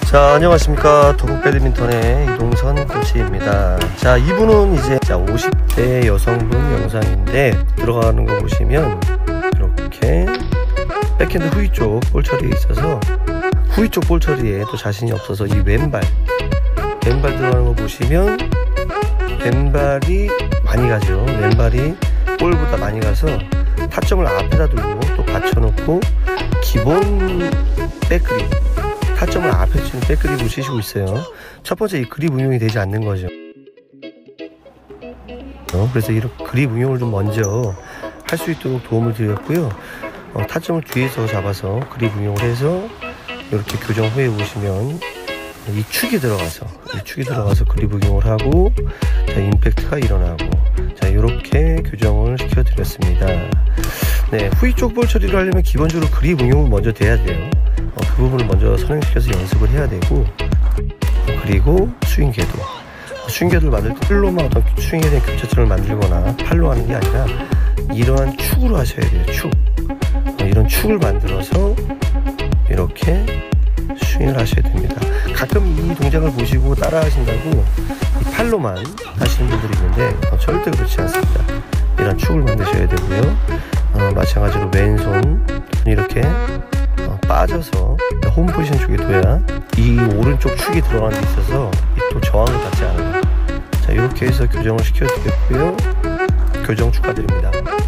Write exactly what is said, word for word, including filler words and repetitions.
자, 안녕하십니까. 도국 배드민턴의 이동선 코치입니다. 자, 이분은 이제 자 오십 대 여성분 영상인데 들어가는 거 보시면 이렇게 백핸드 후위 쪽 볼 처리에 있어서 후위 쪽 볼 처리에 또 자신이 없어서 이 왼발 왼발 들어가는 거 보시면 왼발이 많이 가죠. 왼발이 볼보다 많이 가서 타점을 앞에다 두고 또 받쳐놓고 기본 백그립 타점을 앞에 치는 백그립을 치시고 있어요. 첫 번째 이 그립 응용이 되지 않는 거죠. 그래서 이런 그립 응용을 좀 먼저 할 수 있도록 도움을 드렸고요. 어, 타점을 뒤에서 잡아서 그립 응용을 해서 이렇게 교정 후에 보시면 이 축이 들어가서 이 축이 들어가서 그립 응용을 하고 자 임팩트가 일어나고 자 이렇게 교정을 시켜드렸습니다. 네, 후위 쪽 볼 처리를 하려면 기본적으로 그립 응용을 먼저 돼야 돼요. 어, 그 부분을 먼저 선행시켜서 연습을 해야 되고 어, 그리고 스윙 궤도 어, 스윙 궤도를 만들 때 팔로만 어떤 스윙에 대한 교차점을 만들거나 팔로 하는 게 아니라 이러한 축으로 하셔야 돼요. 축 어, 이런 축을 만들어서 이렇게 스윙을 하셔야 됩니다. 가끔 이 동작을 보시고 따라 하신다고 이 팔로만 하시는 분들이 있는데 어, 절대 그렇지 않습니다. 이런 축을 만드셔야 되고요. 어, 마찬가지로 왼손 이렇게 어, 빠져서 홈 포지션 쪽에 둬야 이 오른쪽 축이 들어가는 데 있어서 또 저항을 받지 않아요. 자, 이렇게 해서 교정을 시켜주겠고요. 교정 축하드립니다.